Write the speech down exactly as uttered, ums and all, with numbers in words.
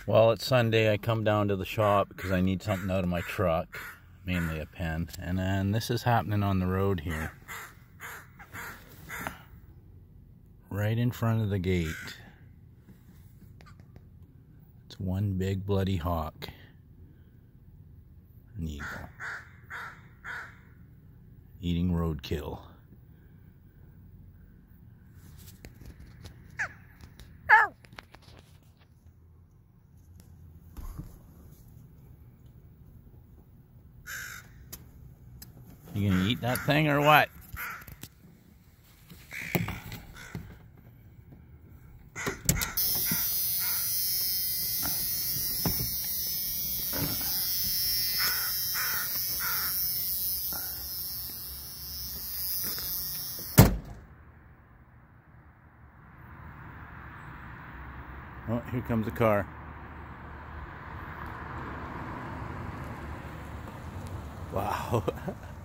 Well, it's Sunday. I come down to the shop because I need something out of my truck, mainly a pen. And then this is happening on the road here. Right in front of the gate. It's one big bloody hawk. An eagle. Eating roadkill. You gonna eat that thing or what? Oh, here comes a car. Wow.